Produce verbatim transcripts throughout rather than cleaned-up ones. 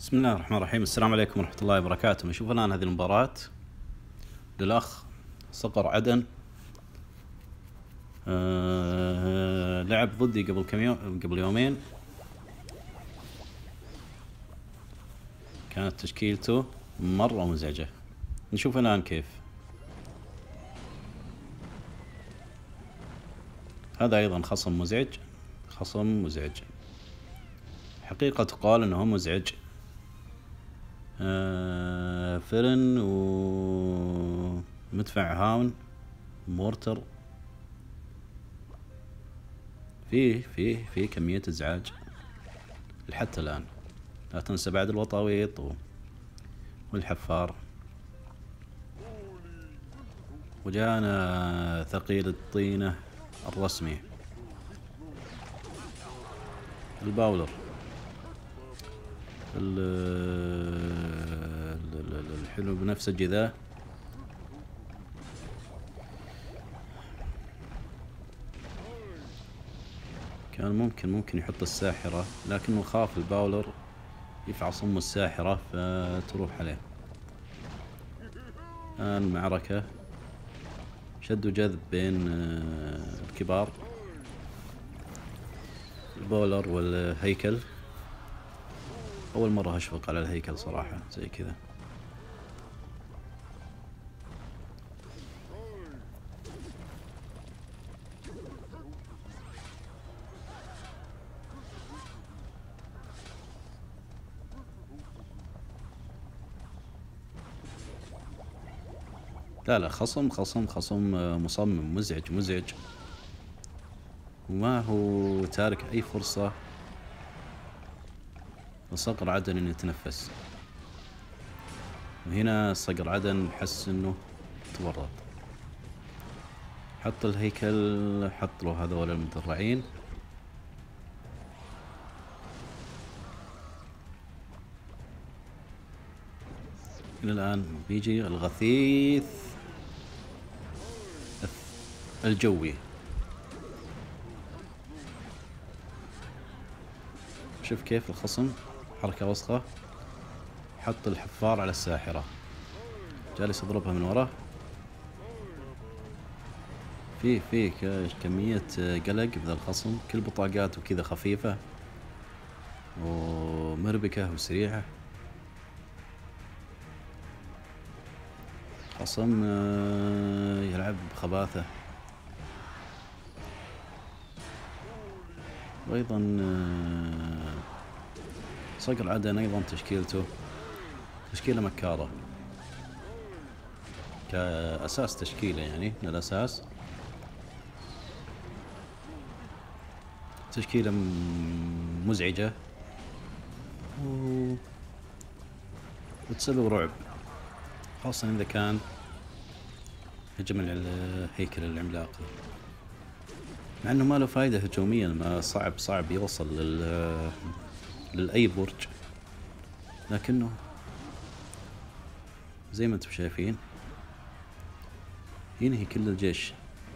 بسم الله الرحمن الرحيم. السلام عليكم ورحمة الله وبركاته. نشوف الآن هذه المباراة للأخ صقر عدن. أه لعب ضدي قبل كم يوم قبل يومين. كانت تشكيلته مرة مزعجة. نشوف الآن كيف. هذا أيضا خصم مزعج خصم مزعج حقيقة تقال أنه مزعج. آه فرن ومدفع هاون مورتر. فيه فيه فيه كمية ازعاج لحتى الآن. لا تنسى بعد الوطاويط والحفار. وجانا ثقيل الطينة الرسمي الباولر الحلو بنفسجي ذا. كان ممكن ممكن يحط الساحرة، لكنه خاف الباولر يفعص أم الساحرة فتروح عليه. الآن المعركة شد وجذب بين الكبار الباولر والهيكل. أول مرة أشفق على الهيكل صراحة زي كذا. لا لا خصم خصم خصم مصمم مزعج مزعج، وما هو تارك أي فرصة لصقر عدن إنه يتنفس. وهنا صقر عدن حس إنه تورط. حط الهيكل، حط له هذول المدرعين. إلى الآن بيجي الغثيث الجوي. شوف كيف الخصم حركة وسخة. حط الحفار على الساحرة، جالس يضربها من وراه. فيه فيه كمية قلق بذا الخصم. كل بطاقاته كذا خفيفة ومربكة وسريعة. خصم يلعب بخباثة. وأيضا صقر عدن أيضا تشكيلته تشكيلة مكارة كأساس تشكيلة، يعني من الأساس تشكيلة مزعجة و... وتسبب رعب، خاصة إذا كان هجم الهيكل العملاق. مع انه ما له فايدة هجوميا، ما صعب صعب يوصل لل لأي برج، لكنه زي ما انتم شايفين ينهي كل الجيش.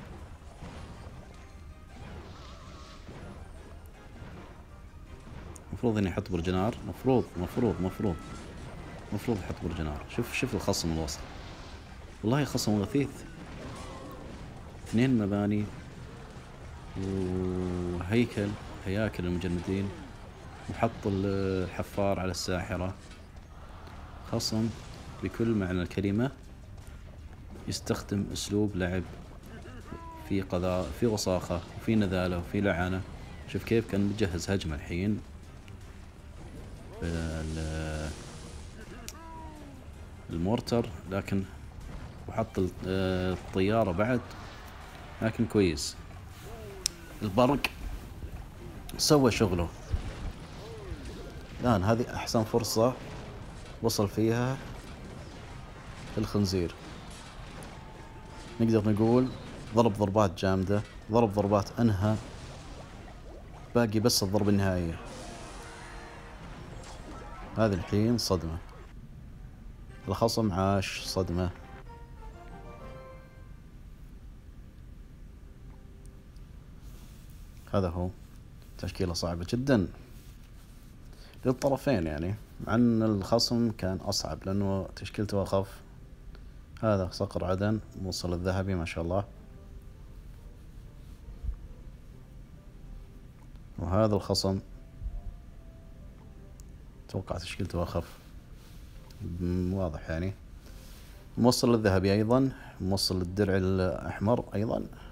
مفروض اني احط برج نار. مفروض مفروض مفروض مفروض احط برج نار. شوف شوف الخصم الوسط، والله خصم غثيث. اثنين مباني وهيكل هياكل المجندين، وحط الحفار على الساحرة. خصم بكل معنى الكلمة يستخدم اسلوب لعب في قضاء، في وصاخة، وفي نذالة، وفي لعنة. شوف كيف كان مجهز هجمة الحين المورتر، لكن وحط الطيارة بعد، لكن كويس. البرق سوى شغله. الآن هذه أحسن فرصة وصل فيها الخنزير. نقدر نقول ضرب ضربات جامدة، ضرب ضربات أنهى، باقي بس الضربة النهائية. هذه الحين صدمة. الخصم عاش صدمة. هذا هو. تشكيلة صعبة جدا. للطرفين يعني، مع ان الخصم كان اصعب لانه تشكيلته اخف. هذا صقر عدن موصل الذهبي ما شاء الله، وهذا الخصم اتوقع تشكيلته اخف، واضح يعني. موصل الذهبي ايضا، موصل الدرع الاحمر ايضا